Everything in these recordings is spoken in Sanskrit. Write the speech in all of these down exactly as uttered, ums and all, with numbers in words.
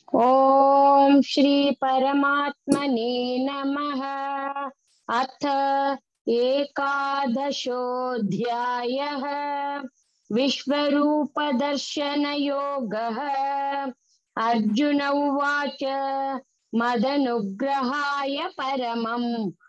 ओम श्री परमात्मने नमः। अथ एकादशोऽध्यायः विश्वरूप दर्शन योगः। अर्जुन उवाच मदनुग्रहाय परमं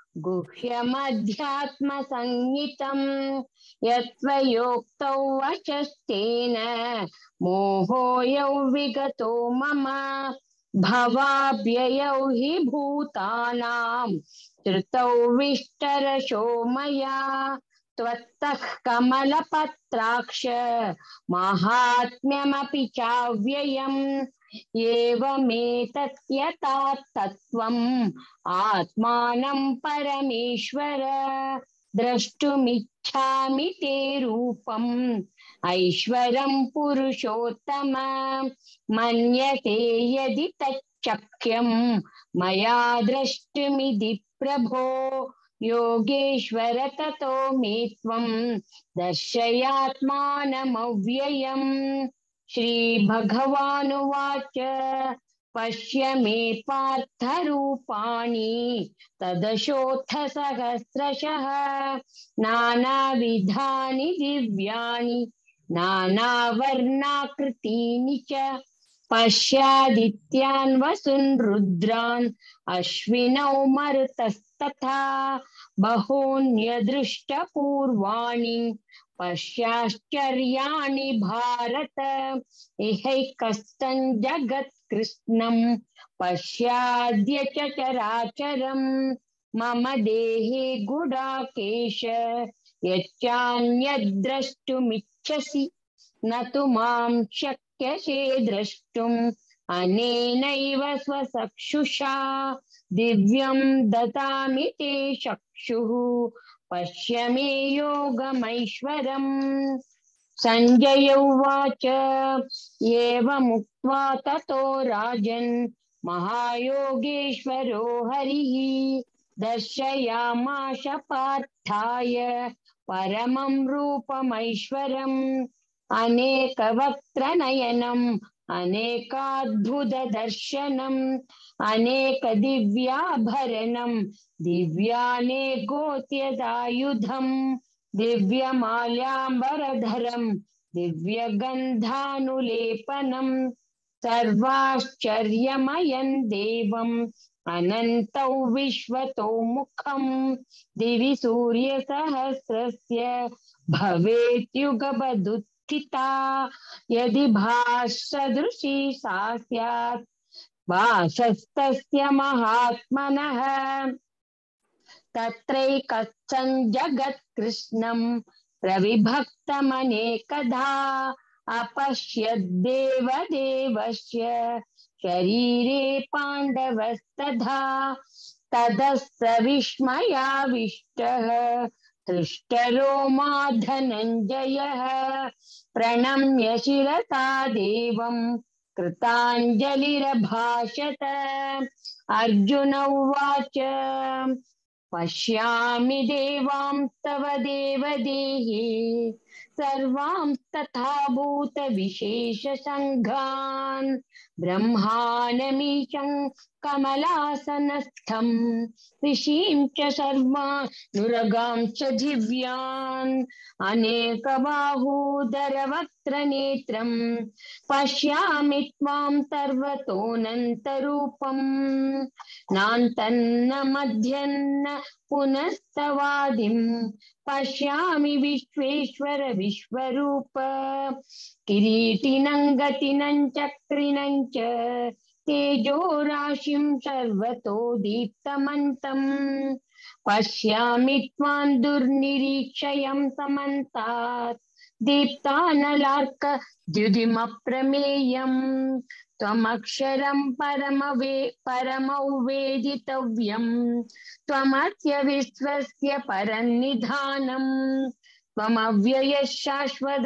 गुह्यमध्यात्मसंज्ञितं यत्त्वयोक्तौ वचस्तेन मोहोऽयौ विगतो मम भवाभ्ययौ हि भूतानां श्रुतौ विष्टरशो मया त्वत्तः कमलपत्राक्ष माहात्म्यमपि चाव्ययम् एवमेतत् तत्त्वम् आत्मानं परमेश्वर द्रष्टुमिच्छामि ते रूपम् ऐश्वरं पुरुषोत्तम मन्यते यदि तच्चख्यं मया द्रष्टुमिति प्रभो योगेश्वर ततो मे त्वं दर्शयात्मानमव्ययम्। श्रीभगवानुवाच पश्य मे पार्थरूपाणि तदशोऽथ सहस्रशः नानाविधानि दिव्यानि नानावर्णाकृतीनि च पश्यादित्यान् वसून् रुद्रान् अश्विनौ मरुतस्तथा बहून्यदृष्टपूर्वाणि पश्याश्चर्याणि भारत इहैकस्थं जगत्कृत्स्नं पश्याद्य चराचरम् मम देहे गुडाकेश यच्चान्यद्द्रष्टुमिच्छसि न तु मां शक्यसे द्रष्टुम् अनेनैव स्वचक्षुषा दिव्यं ददामि ते चक्षुः पश्य मे योगमैश्वरम्। संजय उवाच एवमुक्त्वा ततो राजन् महायोगेश्वरो हरिः दर्शयामास पार्थाय परमं रूपमैश्वरम् अनेकवक्त्रनयनम् अनेकाद्भुतदर्शनम् अनेकदिव्याभरणम् दिव्यानेकोत्यदायुधम् दिव्यमाल्याम्बरधरम् दिव्यगन्धानुलेपनम् सर्वाश्चर्यमयम् देवम् अनन्तौ विश्वतो मुखम् दिवि सूर्यसहस्रस्य भवेत्युगपदुत्थिता यदि भासदृशी सा स्यात् वासस्तस्य महात्मनः तत्रैकस्थं जगत्कृत्स्नं प्रविभक्तमनेकधा अपश्यद्देवदेवस्य शरीरे पाण्डवस्तथा ततः स विस्मयाविष्टः हृष्टरोमा धनञ्जयः प्रणम्य शिरसा देवं कृताञ्जलिरभाषत। अर्जुन उवाच पश्यामि देवांस्तव देवदेहे सर्वांस्तथा भूतविशेषसङ्घान् ब्रह्माणमीशं कमलासनस्थं ऋषीं च सर्वानुरगां च दिव्यान् अनेकबाहूदरवक्त्रनेत्रं पश्यामि त्वां सर्वतोऽनन्तरूपम् नान्तन्न मध्यन्न पुनस्तवादिं पश्यामि विश्वेश्वर विश्वरूप किरीटिनं गतिनं चक्रिणं च तेजो राशिं सर्वतो दीप्तमन्तं पश्यामि त्वां दुर्निरीक्षयं समन्तात् दीप्तानलार्कद्युतिमप्रमेयम् त्वमक्षरं परमवे परमौवेदितव्यम् त्वमस्य विश्वस्य परन्निधानम् त्वमव्ययः शाश्वत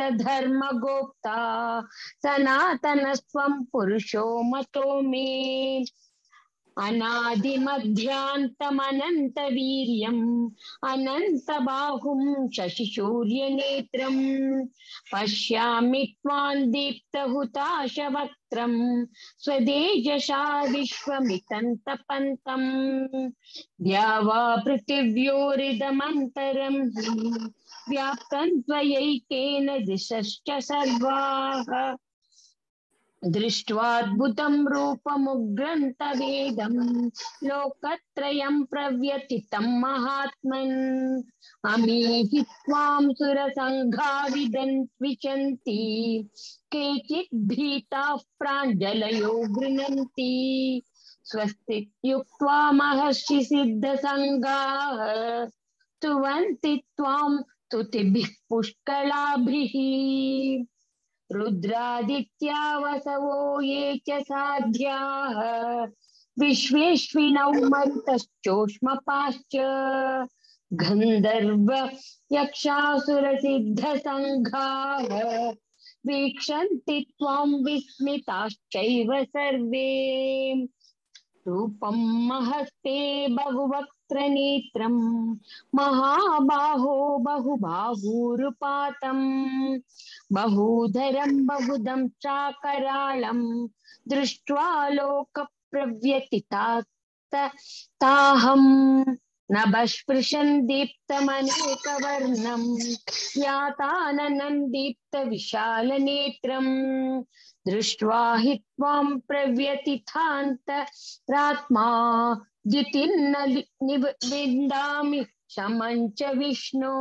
धर्मगोप्ता सनातनस्त्वं पुरुषो मतो मे। अनादिमध्यान्तमनन्तवीर्यम् अनन्तबाहुं शशिशूर्यनेत्रम् पश्यामि त्वां दीप्तहुताशवक्त्रम् स्वदेजसा विश्वमितन्तपन्तम् द्यावा पृथिव्योरिदमन्तरं हि व्याप्तं त्वयैकेन दिशश्च सर्वाः दृष्ट्वाद्भुतं रूपमुग्रं तवेदं लोकत्रयं प्रव्यथितं महात्मन् अमीहि त्वां सुरसङ्घा विदन्त्विषन्ति केचित् भीताः प्राञ्जलयो गृह्णन्ति स्वस्तित्युक्त्वा महर्षि सिद्धसङ्घाः स्तुवन्ति त्वां स्तुतिभिः पुष्कलाभिः रुद्रादित्या वसवो ये च साध्याः विश्वेश्विनौ मरुतश्चोष्मपाश्च गन्धर्व यक्षासुरसिद्धसङ्घाः वीक्षन्ति त्वां विस्मिताश्चैव सर्वे रूपं महस्ते बहुवक्त्रनेत्रं महाबाहो बहुबाहूरुपातं बहुधरं बहुदं चाकराळं दृष्ट्वा लोकप्रव्यथिताहं नभस्पृशन् दीप्तमनेकवर्णं याताननं दीप्तविशालनेत्रम् दृष्ट्वा हि त्वां प्रव्यथितान्तरात्मा द्युतिर्न विन्दामि शमं च विष्णो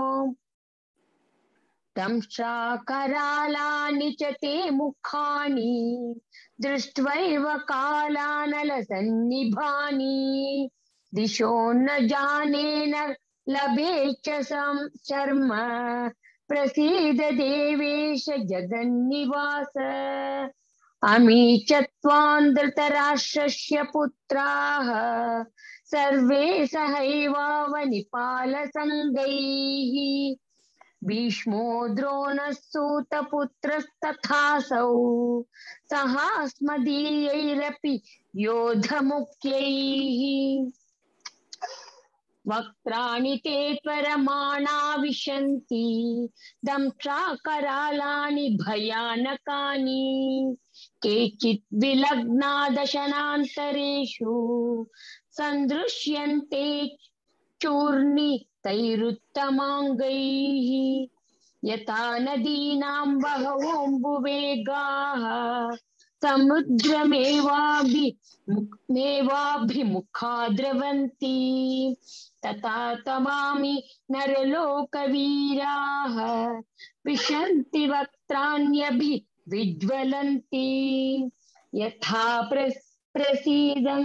दंशाकरालानि च ते मुखानि दृष्ट्वैव कालानलसन्निभानि दिशो न जाने न लभे च शर्म प्रसीद देवेश जगन्निवास अमी च त्वां धृतराष्ट्रस्य पुत्राः सर्वे सहैवावनिपालसङ्गैः भीष्मो द्रोणः सूतपुत्रस्तथासौ सहास्मदीयैरपि योधमुख्यैः वक्त्राणि ते त्वरमाणा विशन्ति दंष्ट्राकरालानि भयानकानि केचित् विलग्ना दशनान्तरेषु सन्दृश्यन्ते चूर्णितैरुत्तमाङ्गैः यथा नदीनां बहवोऽम्बुवेगाः समुद्रमेवाभिमुखा द्रवन्ति तथा तवामि नरलोकवीराः विशन्ति वक्त्राण्यभिविज्वलन्ति यथा प्रसीदन्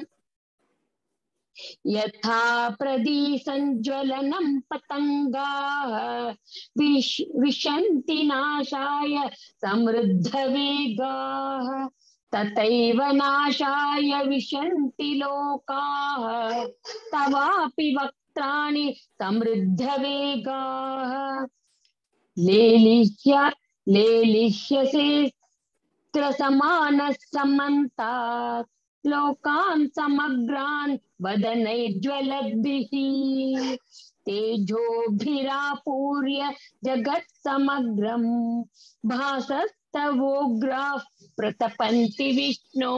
यथा प्रदीसञ्ज्वलनं पतङ्गाः विश, विशन्ति नाशाय समृद्धवेगाः तथैव नाशाय विशन्ति लोकाः तवापि वक्त्राणि समृद्धवेगाः लेलिह्य लेलिह्यसे त्रसमानः समन्तात् लोकान् समग्रान् वदनैर्ज्वलद्भिः तेजोभिरापूर्य जगत्समग्रं भासस्तवोग्राः प्रतपन्ति विष्णो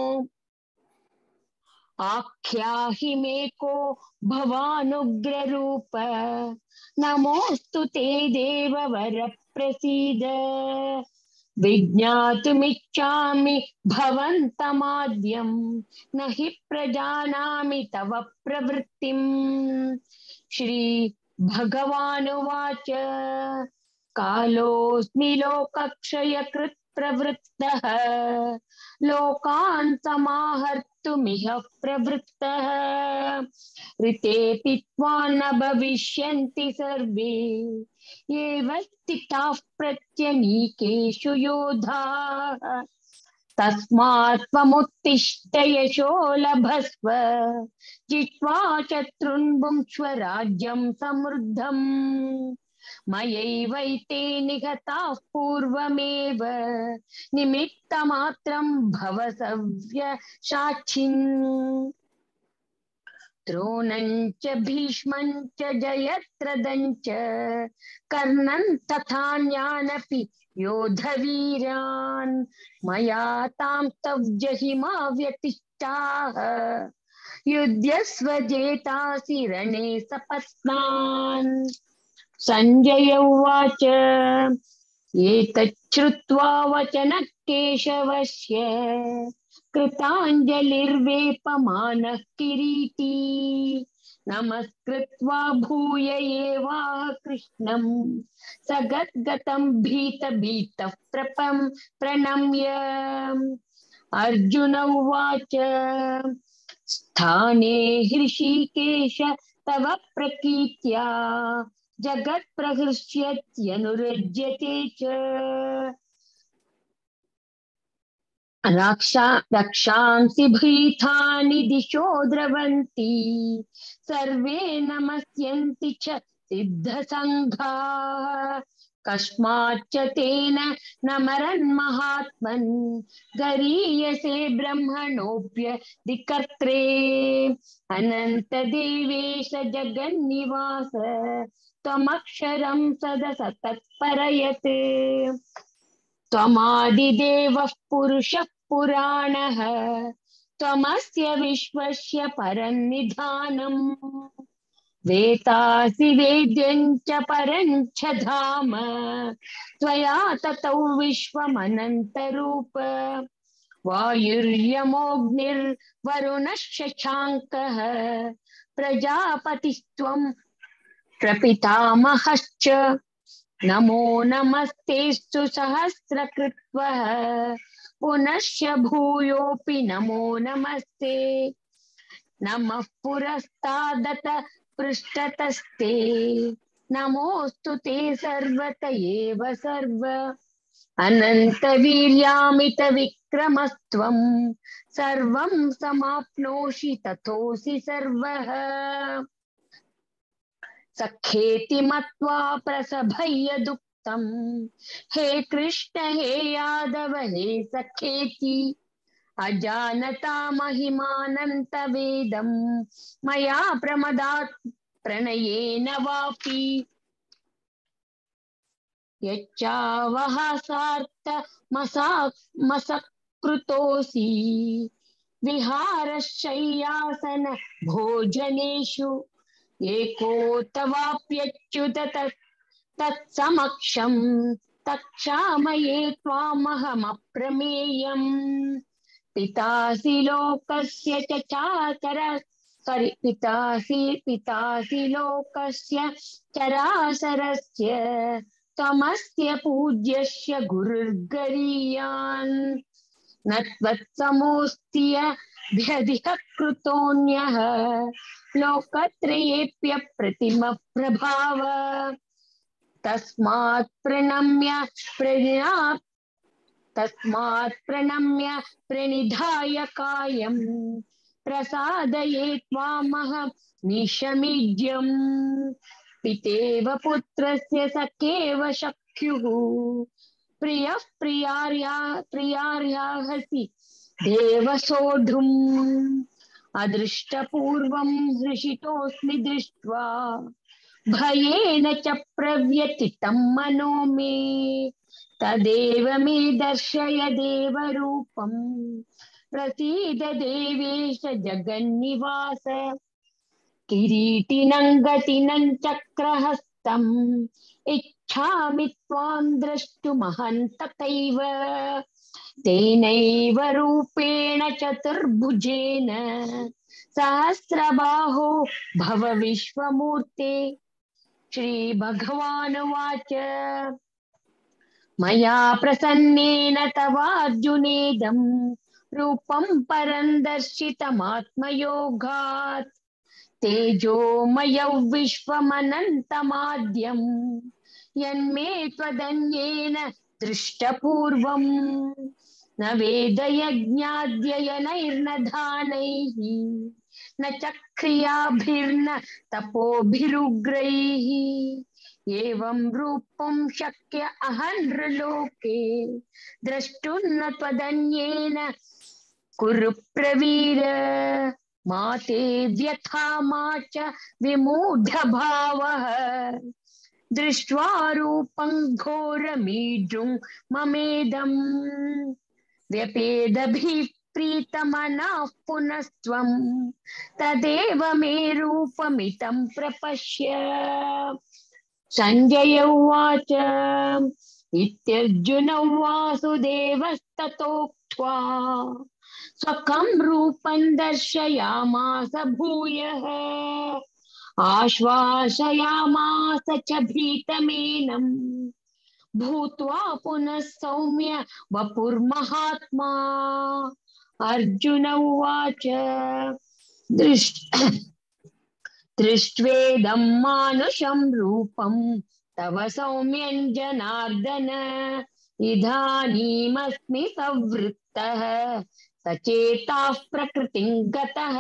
आख्याहि मे को भवानुग्ररूप नमोऽस्तु ते देववर प्रसीद विज्ञातुमिच्छामि भवन्तमाद्यं न हि प्रजानामि तव प्रवृत्तिम् श्री भगवानुवाच कालोऽस्मि लोकक्षयकृत् प्रवृत्तः लोकान् समाहर्तुमिह प्रवृत्तः ऋतेऽपि त्वां न भविष्यन्ति सर्वे एव स्थिताः प्रत्यनीकेषु योधाः तस्मात् त्वमुत्तिष्ठ यशो लभस्व जित्वा शत्रून् भुङ्क्ष्व राज्यं समृद्धम् मयैवैते निहताः पूर्वमेव निमित्तमात्रं भव सव्य साक्षिन् द्रोणं च भीष्मं च जयद्रथं च कर्णं तथान्यानपि योधवीरान् मया तां तव्जहिमा व्यतिष्ठाः युध्यस्व जेतासि रणे सपत्नान्। संजय उवाच एतच्छ्रुत्वा वचनः केशवस्य कृताञ्जलिर्वेपमानः किरीटी नमस्कृत्वा भूय एवाह कृष्णं सगद्गतं भीत भीतः प्रपं प्रणम्य। अर्जुन उवाच स्थाने हृषीकेश तव प्रकीर्त्या जगत्प्रहृष्यत्यनुरज्यते च रक्षा रक्षांसि भीतानि दिशो द्रवन्ति सर्वे नमस्यन्ति च सिद्धसङ्घाः कस्माच्च तेन नमरन्महात्मन् गरीयसे ब्रह्मणोऽप्यधिकर्त्रे अनन्तदेवेश जगन्निवास त्वमक्षरं सदसत्तत्परयत् त्वमादिदेवः पुरुषः पुराणः त्वमस्य विश्वस्य परन्निधानम् वेतासि वेद्यं च परं च धाम त्वया ततौ विश्वमनन्तरूप वायुर्यमोऽग्निर्वरुणः शशाङ्कः प्रजापतिस्त्वं प्रपितामहश्च नमो नमस्तेस्तु सहस्रकृत्वः पुनश्च भूयोऽपि नमो नमस्ते नमः पुरस्तादत पृष्ठतस्ते नमोऽस्तु ते सर्वत एव सर्व अनन्तवीर्यामितविक्रमस्त्वं सर्वं समाप्नोषि ततोऽसि सर्वः सखेति मत्वा प्रसभय्य दुःखं हे कृष्ण हे यादव हे सखेति अजानता महिमानन्तवेदं मया प्रमदात् प्रणयेन वापि यच्चावहासार्थमसकृतोऽसि विहारशय्यासन भोजनेषु एकोऽथवाप्यच्युत तत्समक्षं तक्षामये त्वामहमप्रमेयम् पितासि लोकस्य चराचर सरि पितासि पितासि लोकस्य चराचरस्य त्वमस्य पूज्यस्य गुरुर्गरीयान् न त्वत्समोऽस्ति यद्यधिः कृतोऽन्यः लोकत्रयेऽप्यप्रतिमप्रभाव तस्मात् प्रणम्य प्रणिना तस्मात् प्रणम्य प्रणिधाय कायं प्रसादये त्वामहमीशमीड्यम् पितेव पुत्रस्य सखेव सख्युः प्रियः प्रियार्या प्रियार्याहसि देव सोढुम् अदृष्टपूर्वं हृषितोऽस्मि दृष्ट्वा भयेन च प्रव्यथितं मनो मे तदेव मे दर्शय देवरूपम् प्रसीद देवेश जगन्निवास किरीटिनं गतिनं चक्रहस्तम् इच्छामि त्वां द्रष्टुमहन्ततैव तेनैव रूपेण चतुर्भुजेन सहस्रबाहो भव विश्वमूर्ते। श्रीभगवानुवाच मया प्रसन्नेन तवार्जुनेदं रूपं परं दर्शितमात्मयोगात् तेजोमयौ विश्वमनन्तमाद्यं यन्मे त्वदन्येन दृष्टपूर्वम् न वेदयज्ञाध्ययनैर्न दानैः न च क्रियाभिर्न तपोभिरुग्रैः एवं रूपं शक्य अहन्नृलोके द्रष्टुं न त्वदन्येन कुरु प्रवीर मा ते व्यथा मा च विमूढभावः दृष्ट्वा रूपं घोरमीड्रुं ममेदम् व्यपेदभिः प्रीतमनः पुनस्त्वं तदेव मे रूपमिदं प्रपश्य संजय उवाच इत्यर्जुनं वासुदेवस्ततोक्त्वा स्वकं रूपं दर्शयामास भूयः आश्वासयामास च भीतमेनं भूत्वा पुनः सौम्य वपुर्महात्मा अर्जुन उवाच दृष्ट दृष्ट्वेदं मानुषं रूपं तव सौम्यं जनार्दन इदानीमस्मि संवृत्तः सचेताः प्रकृतिं गतः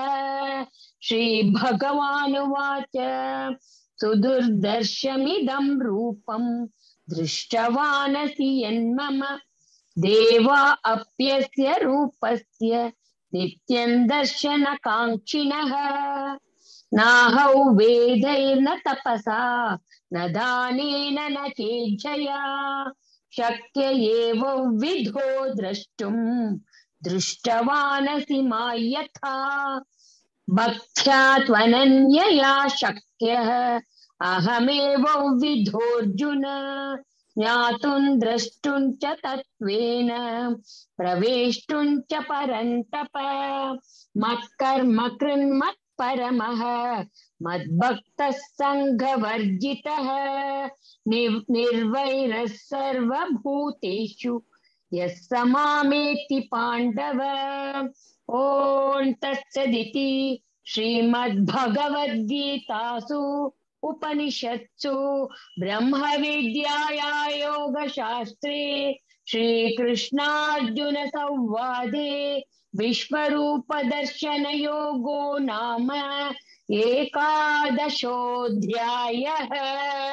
श्रीभगवानुवाच सुदुर्दर्शमिदं रूपं दृष्टवानसि यन्मम देवा अप्यस्य रूपस्य नित्यं दर्शनकाङ्क्षिणः नाहौ वेदैर्न तपसा न दानेन न चेच्छया शक्य एव विधो द्रष्टुं दृष्टवानसि मायथा भक्त्या त्वनन्यया शक्यः अहमेव विधोऽर्जुन ज्ञातुं द्रष्टुं च तत्त्वेन प्रवेष्टुं च परन्तप मत्कर्म कृन्मत् परमः मद्भक्तः संघवर्जितः निर्वैरः सर्वभूतेषु यः स मामेति पाण्डव ॐ तत्सदिति श्रीमद्भगवद्गीतासु उपनिषत्सु ब्रह्मविद्यायां योगशास्त्रे श्रीकृष्णार्जुन संवादे विश्वरूपदर्शनयोगो नाम एकादशोऽध्यायः।